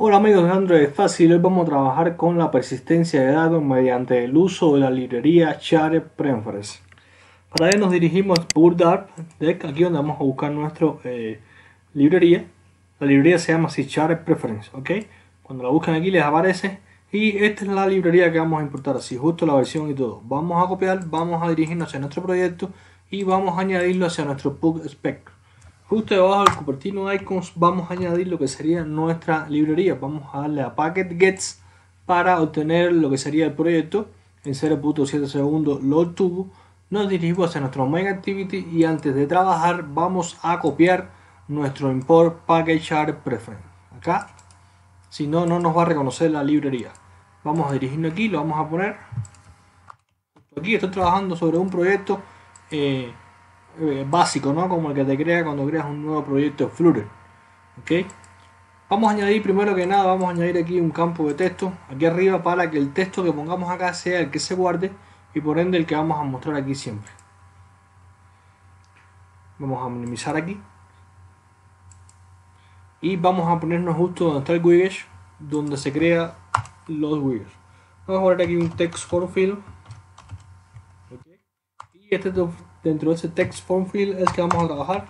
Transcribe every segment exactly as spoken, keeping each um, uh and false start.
Hola amigos de Android Fácil, hoy vamos a trabajar con la persistencia de datos mediante el uso de la librería Shared Preference. Para ello nos dirigimos a Bootstrap Deck, aquí donde vamos a buscar nuestra eh, librería. La librería se llama así, Shared Preference, ¿ok? Cuando la buscan aquí les aparece y esta es la librería que vamos a importar, así justo la versión y todo. Vamos a copiar, vamos a dirigirnos hacia nuestro proyecto y vamos a añadirlo hacia nuestro Pug Spec. Justo debajo del Cupertino Icons vamos a añadir lo que sería nuestra librería. Vamos a darle a Packet Gets para obtener lo que sería el proyecto. En cero punto siete segundos lo obtuvo. Nos dirigimos hacia nuestro Main Activity y antes de trabajar vamos a copiar nuestro import Package Shared Preference. Acá, si no, no nos va a reconocer la librería. Vamos a dirigirnos aquí, lo vamos a poner. Aquí estoy trabajando sobre un proyecto eh, Eh, básico, ¿no? Como el que te crea cuando creas un nuevo proyecto en Flutter. ¿Ok? Vamos a añadir primero que nada, vamos a añadir aquí un campo de texto aquí arriba para que el texto que pongamos acá sea el que se guarde y por ende el que vamos a mostrar aquí siempre. Vamos a minimizar aquí y vamos a ponernos justo donde está el widget, donde se crea los widgets. Vamos a poner aquí un text form field. ¿Okay? Y este dentro de ese text form field es que vamos a trabajar.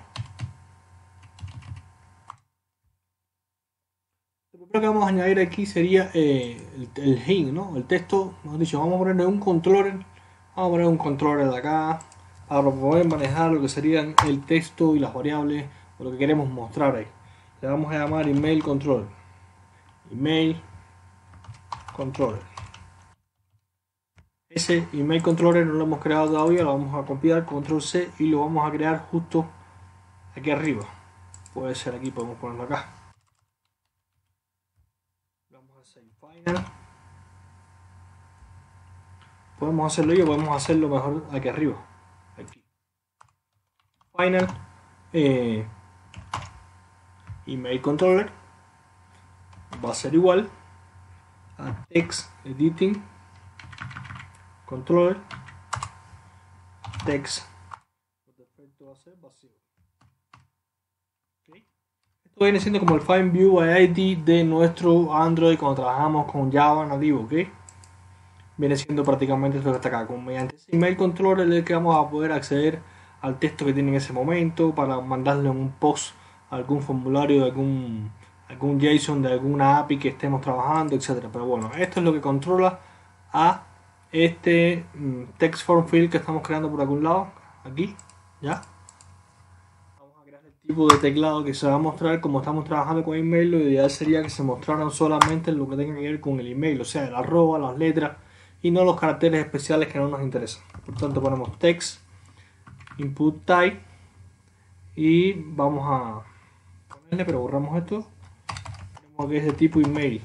Lo primero que vamos a añadir aquí sería eh, el, el hint, ¿no? El texto, mejor dicho, vamos a ponerle un controller, vamos a poner un controller de acá para poder manejar lo que serían el texto y las variables o lo que queremos mostrar ahí. Le vamos a llamar email controller, email controller. Ese email controller no lo hemos creado todavía, lo vamos a copiar, control C y lo vamos a crear justo aquí arriba. Puede ser aquí, podemos ponerlo acá. Vamos a hacer final. Podemos hacerlo yo, podemos hacerlo mejor aquí arriba. Aquí. Final. Eh, email controller. Va a ser igual a text editing controller. Text. Por defecto va a ser vacío. Okay. Esto viene siendo como el Find View I D de nuestro Android cuando trabajamos con Java nativo, ¿ok? Viene siendo prácticamente esto que está acá. Con, mediante ese email controller es el que vamos a poder acceder al texto que tiene en ese momento para mandarle un post a algún formulario de algún, algún JSON de alguna A P I que estemos trabajando, etcétera. Pero bueno, esto es lo que controla a este um, text form field que estamos creando por algún lado. Aquí, ya. Tipo de teclado que se va a mostrar. Como estamos trabajando con email, lo ideal sería que se mostraran solamente lo que tenga que ver con el email, o sea, el arroba, las letras y no los caracteres especiales que no nos interesan. Por tanto, ponemos text input type y vamos a ponerle, pero borramos esto, tenemos que es de tipo email,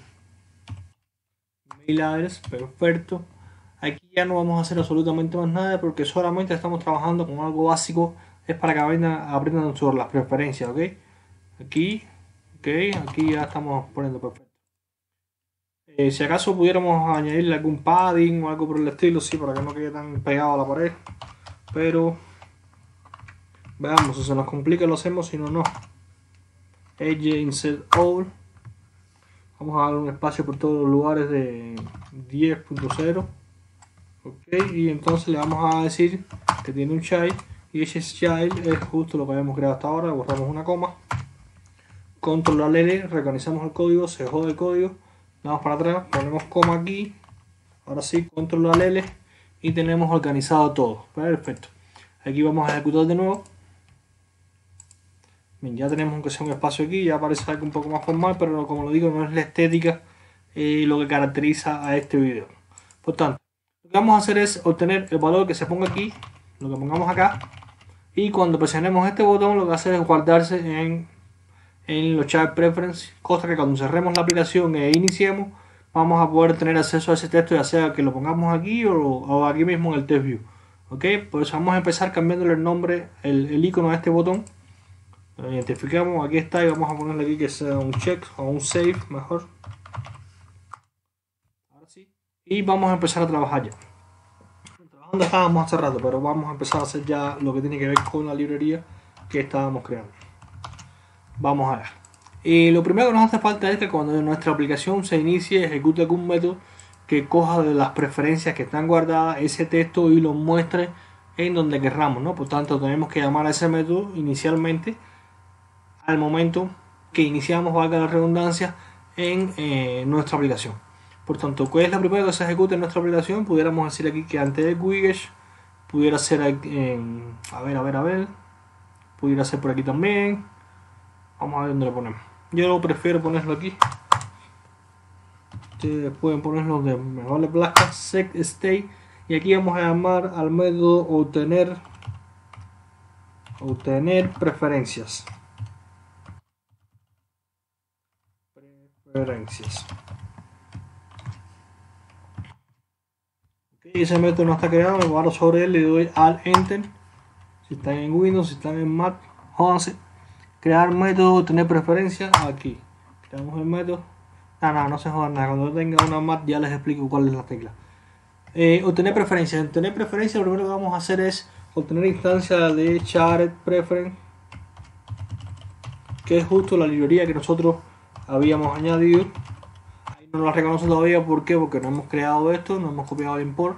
email address, perfecto. Aquí ya no vamos a hacer absolutamente más nada porque solamente estamos trabajando con algo básico. Es para que aprendan, aprendan sobre las preferencias, ¿ok? Aquí, ok, aquí ya estamos poniendo perfecto. Eh, si acaso pudiéramos añadirle algún padding o algo por el estilo, sí, para que no quede tan pegado a la pared. Pero, veamos, si se nos complica lo hacemos, si no, no. Edge insert all. Vamos a dar un espacio por todos los lugares de diez punto cero. Ok, y entonces le vamos a decir que tiene un child. Y ese child es justo lo que habíamos creado hasta ahora. Borramos una coma, control L, reorganizamos el código, se jode el código, damos para atrás, ponemos coma aquí, ahora sí, control L y tenemos organizado todo. Perfecto. Aquí vamos a ejecutar de nuevo. Bien, ya tenemos aunque sea un espacio aquí, ya parece algo un poco más formal, pero como lo digo, no es la estética eh, lo que caracteriza a este video. Por tanto, lo que vamos a hacer es obtener el valor que se ponga aquí, lo que pongamos acá, y cuando presionemos este botón lo que hace es guardarse en, en los Shared Preference, cosa que cuando cerremos la aplicación e iniciemos vamos a poder tener acceso a ese texto, ya sea que lo pongamos aquí o, o aquí mismo en el Test View. Ok, pues vamos a empezar cambiándole el nombre, el, el icono a este botón. Lo identificamos, aquí está, y vamos a ponerle aquí que sea un check o un save mejor. Ahora sí. Y vamos a empezar a trabajar ya. Trabajando estábamos hace rato, pero vamos a empezar a hacer ya lo que tiene que ver con la librería que estábamos creando. Vamos a ver. Y lo primero que nos hace falta es que cuando nuestra aplicación se inicie, ejecute algún método que coja de las preferencias que están guardadas ese texto y lo muestre en donde querramos, ¿no? Por tanto, tenemos que llamar a ese método inicialmente al momento que iniciamos, valga la redundancia, en eh, nuestra aplicación. Por tanto, ¿cuál es la primera que se ejecuta en nuestra aplicación? Pudiéramos decir aquí que antes del widget pudiera ser en, a ver, a ver, a ver, pudiera ser por aquí también. Vamos a ver dónde lo ponemos. Yo lo prefiero ponerlo aquí. Ustedes pueden ponerlo de mejor le plazca, set state, y aquí vamos a llamar al método obtener obtener preferencias. Preferencias. Okay, ese método no está creado, me paro sobre él, le doy al enter. Si están en Windows, si están en Mac, jódanse. Crear método, obtener preferencias, aquí. Creamos el método. Ah, no, no se jodan nada. Cuando tenga una Mac ya les explico cuál es la tecla. Eh, obtener preferencias. Obtener preferencias, lo primero que vamos a hacer es obtener instancia de Shared Preference, que es justo la librería que nosotros habíamos añadido. Ahí no la reconoce todavía, ¿por qué? Porque no hemos creado esto, no hemos copiado el import.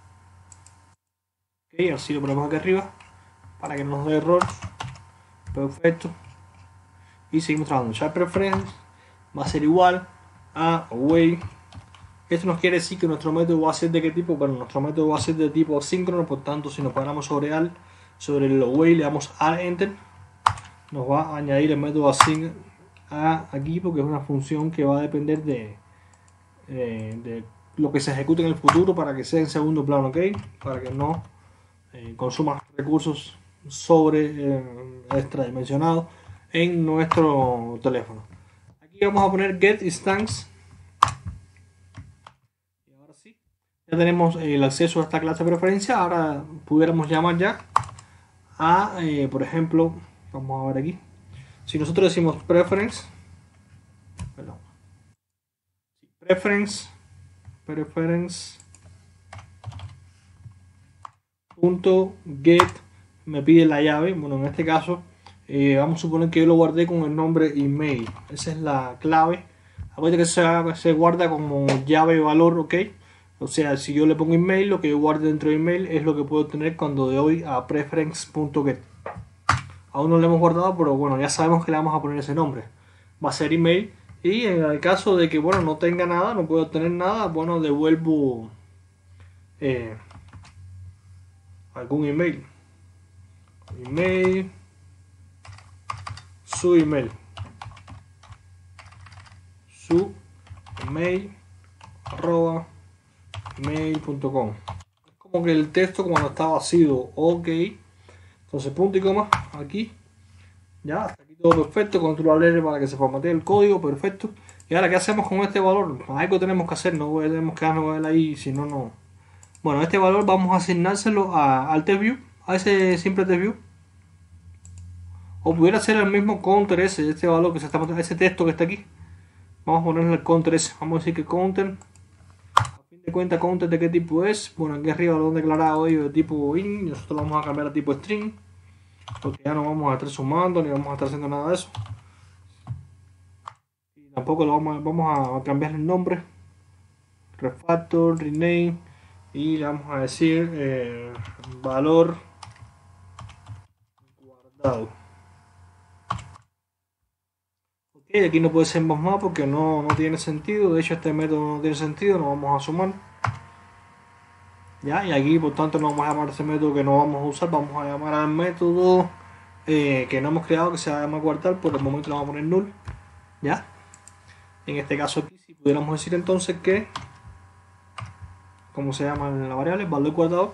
Ok, así lo ponemos aquí arriba para que no nos dé error. Perfecto. Y seguimos trabajando. Shared Preference va a ser igual a away. Esto nos quiere decir que nuestro método va a ser de qué tipo. Bueno, nuestro método va a ser de tipo asíncrono, por tanto, si nos paramos sobre al, sobre el away, le damos al enter, nos va a añadir el método async a aquí, porque es una función que va a depender de, de, de lo que se ejecute en el futuro para que sea en segundo plano, ok, para que no eh, consuma recursos sobre eh, extradimensionados en nuestro teléfono. Aquí vamos a poner get instance. Y ahora sí, ya tenemos el acceso a esta clase de preferencia. Ahora pudiéramos llamar ya a, eh, por ejemplo, vamos a ver aquí. Si nosotros decimos preference, perdón, preference, preference punto get me pide la llave. Bueno, en este caso eh, vamos a suponer que yo lo guardé con el nombre email. Esa es la clave. Acuérdate que se, se guarda como llave valor, ok. O sea, si yo le pongo email, lo que yo guarde dentro de email es lo que puedo tener cuando doy a preference.get. Aún no lo hemos guardado, pero bueno, ya sabemos que le vamos a poner ese nombre. Va a ser email. Y en el caso de que bueno, no tenga nada, no puedo tener nada, bueno, devuelvo eh, algún email. Email. Su email. Su email. Arroba. Email punto com. Es como que el texto cuando está vacío, ok. Entonces punto y coma aquí. Ya, hasta aquí todo perfecto. Control R para que se formatee el código, perfecto. Y ahora, ¿qué hacemos con este valor? Algo tenemos que hacer, no podemos quedarnos con él ahí, si no, no. Bueno, este valor vamos a asignárselo a, al TestView, a ese simple TestView. O pudiera ser el mismo counter ese, este valor que se está mostrando, ese texto que está aquí. Vamos a ponerle el counter ese. Vamos a decir que counter, a fin de cuentas, counter de qué tipo es. Bueno, aquí arriba lo han declarado ellos de tipo int. Nosotros lo vamos a cambiar a tipo string, porque ya no vamos a estar sumando ni vamos a estar haciendo nada de eso. Y tampoco lo vamos a, vamos a cambiar el nombre. Refactor, rename. Y le vamos a decir eh, valor guardado. Ok, aquí no puede ser más más porque no, no tiene sentido. De hecho, este método no tiene sentido, no vamos a sumar. Ya, y aquí por tanto no vamos a llamar a ese método que no vamos a usar, vamos a llamar al método eh, que no hemos creado, que se llama guardar. Por el momento le vamos a poner null. Ya, en este caso aquí, si pudiéramos decir entonces que, ¿cómo se llama la variable? Valor guardado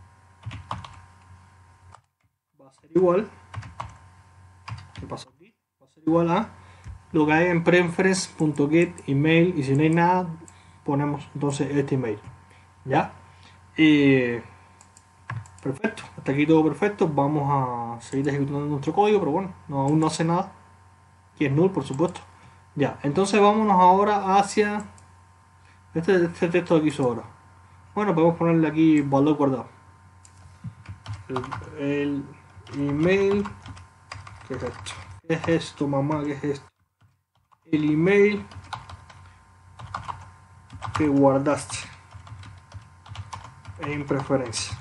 va a ser igual. ¿Qué pasa aquí? Va a ser igual a lo que hay en preference.get email, y si no hay nada, ponemos entonces este email. Ya. Eh, perfecto, hasta aquí todo perfecto. Vamos a seguir ejecutando nuestro código, pero bueno, no, aún no hace nada. Aquí es null, por supuesto. Ya, entonces vámonos ahora hacia este, este texto de aquí sobra. Bueno, podemos ponerle aquí valor guardado. El, el email. ¿Qué es esto? ¿Qué es esto, mamá? ¿Qué es esto? el email que guardaste en preferencia.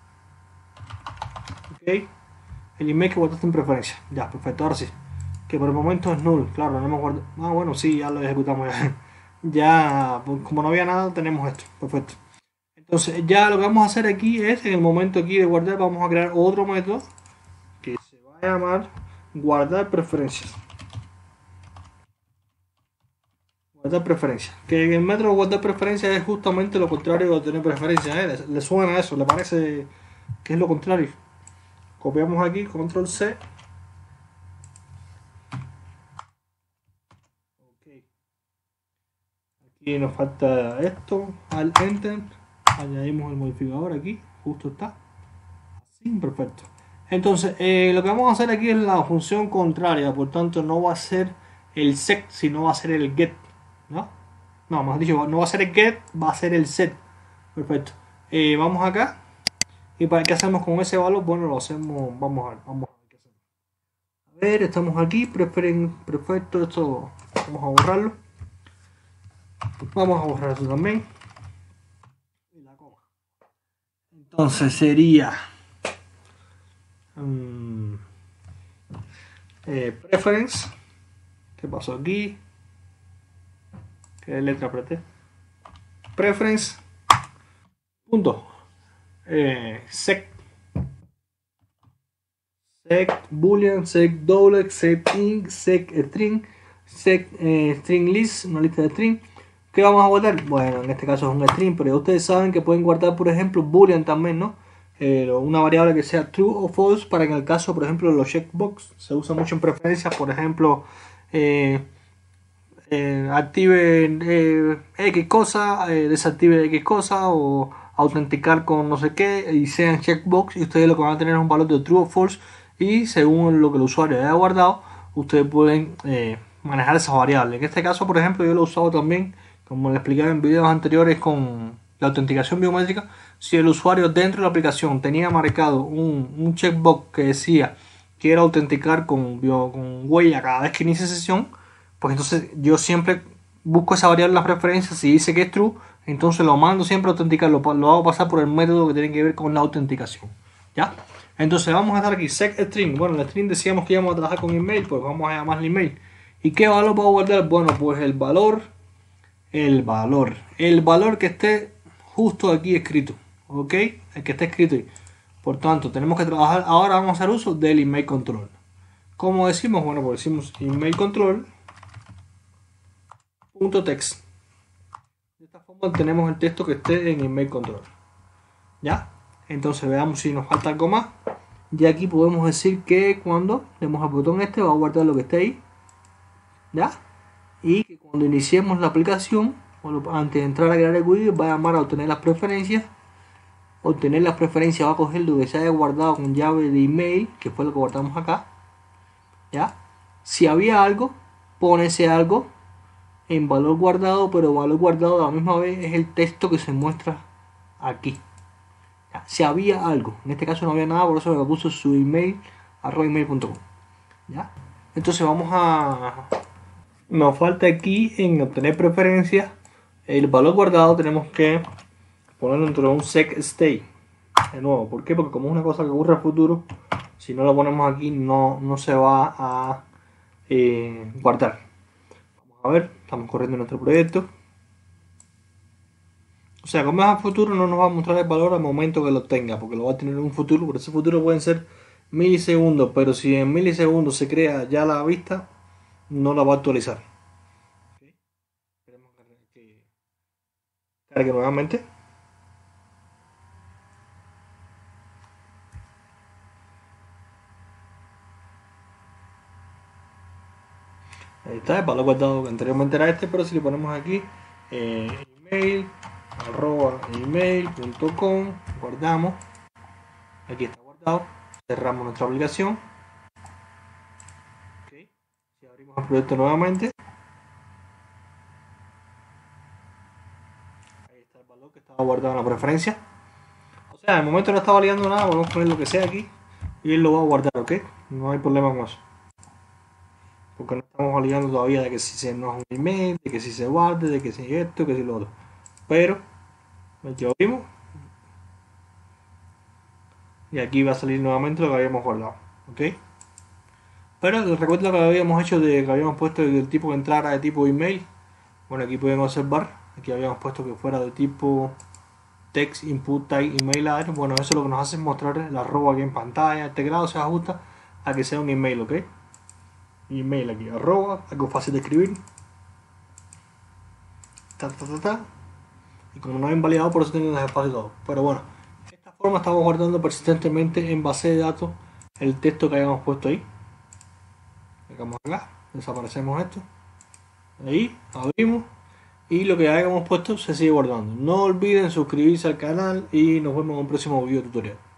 Ok, el email que guardaste en preferencia. Ya, perfecto, ahora sí. Que por el momento es null, claro, no hemos guardado. Ah, bueno, sí, ya lo ejecutamos ya. Ya, pues, como no había nada, tenemos esto, perfecto. Entonces, ya lo que vamos a hacer aquí es, en el momento aquí de guardar, vamos a crear otro método que se va a llamar guardar preferencias. Guardar preferencias. Que el método guardar preferencias es justamente lo contrario de tener preferencias. ¿eh? ¿Le, le suena eso? ¿Le parece que es lo contrario? Copiamos aquí, control C. Okay. Aquí nos falta esto, al enter. Añadimos el modificador aquí, justo está. Así, perfecto. Entonces, eh, lo que vamos a hacer aquí es la función contraria, por tanto no va a ser el set, sino va a ser el get, ¿no? No, mejor dicho, no va a ser el get, va a ser el set. Perfecto. Eh, vamos acá. ¿Y para qué hacemos con ese valor? Bueno, lo hacemos, vamos a ver, vamos a ver qué hacemos. A ver, estamos aquí, preferen, perfecto, esto vamos a borrarlo. Vamos a borrar esto también. Y la coma. Entonces sería um, eh, preference. ¿Qué pasó aquí? ¿Qué letra apreté? Preference. Punto. Eh, sec. Sec boolean, sec double, sec int, sec string, sec eh, string list, una lista de string. ¿Qué vamos a guardar? Bueno, en este caso es un string, pero ustedes saben que pueden guardar, por ejemplo, boolean también, ¿no? Eh, una variable que sea true o false, para que en el caso, por ejemplo, los checkbox se usa mucho en preferencias, por ejemplo, eh, eh, active eh, X cosa, eh, desactive X cosa, o autenticar con no sé qué, y sean checkbox, y ustedes lo que van a tener es un valor de true o false, y según lo que el usuario haya guardado, ustedes pueden eh, manejar esas variables. En este caso, por ejemplo, yo lo he usado también, como le explicaba en videos anteriores, con la autenticación biométrica. Si el usuario dentro de la aplicación tenía marcado un, un checkbox que decía quiero autenticar con, bio, con huella cada vez que inicie sesión, pues entonces yo siempre busco esa variable en las preferencias. Si dice que es true, entonces lo mando siempre a autenticar, lo, lo hago pasar por el método que tiene que ver con la autenticación. ¿Ya? Entonces vamos a estar aquí, sec string. Bueno, el string decíamos que íbamos a trabajar con email, pues vamos a llamarle email. ¿Y qué valor puedo guardar? Bueno, pues el valor, el valor, el valor que esté justo aquí escrito, ¿ok? El que esté escrito ahí. Por tanto, tenemos que trabajar, ahora vamos a hacer uso del email control. ¿Cómo decimos? Bueno, pues decimos email control punto text. De esta forma tenemos el texto que esté en email control. ¿Ya? Entonces veamos si nos falta algo más. Y aquí podemos decir que cuando demos al botón este va a guardar lo que esté ahí. ¿Ya? Y que cuando iniciemos la aplicación, antes de entrar a crear el widget, va a llamar a obtener las preferencias. Obtener las preferencias va a coger lo que se haya guardado con llave de email, que fue lo que guardamos acá. ¿Ya? Si había algo, pone ese algo en valor guardado, pero valor guardado a la misma vez es el texto que se muestra aquí. ¿Ya? Si había algo, en este caso no había nada, por eso me puso su email arroba email punto com. ¿Ya? Entonces vamos a... Nos falta aquí en obtener preferencias el valor guardado, tenemos que ponerlo dentro de un sec state. De nuevo, ¿por qué? Porque como es una cosa que ocurre al futuro, si no lo ponemos aquí no, no se va a eh, guardar. Vamos a ver, estamos corriendo nuestro proyecto. O sea, como es al futuro no nos va a mostrar el valor al momento que lo tenga, porque lo va a tener en un futuro, por ese futuro pueden ser milisegundos, pero si en milisegundos se crea ya la vista, no la va a actualizar. ¿Okay? Esperemos que cargue nuevamente. Ahí está, el valor guardado que anteriormente era este, pero si le ponemos aquí eh, email arroba email punto com, guardamos, aquí está guardado, cerramos nuestra aplicación. Okay. Si abrimos el proyecto nuevamente, ahí está el valor que estaba guardado en la preferencia. O sea, en el momento no está validando nada, podemos poner lo que sea aquí y él lo va a guardar, ¿ok? No hay problema con eso. porque no estamos validando todavía de que si se nos es un email, de que si se guarde, de que si esto, que si lo otro. Pero ya abrimos y aquí va a salir nuevamente lo que habíamos guardado, ¿ok? Pero recuerda lo que habíamos hecho de que habíamos puesto el tipo que entrara de tipo email. Bueno, aquí pueden observar, aquí habíamos puesto que fuera de tipo text input type email address. Bueno, eso lo que nos hace es mostrar el arroba aquí en pantalla. Este grado se ajusta a que sea un email, ¿ok? Email aquí, arroba, algo fácil de escribir. Ta, ta, ta, ta. Y como no ha invalidado, por eso tienen el espacio y todo. Pero bueno, de esta forma estamos guardando persistentemente en base de datos el texto que hayamos puesto ahí. Clicamos acá, desaparecemos esto. Ahí, abrimos. Y lo que hayamos puesto se sigue guardando. No olviden suscribirse al canal y nos vemos en un próximo video tutorial.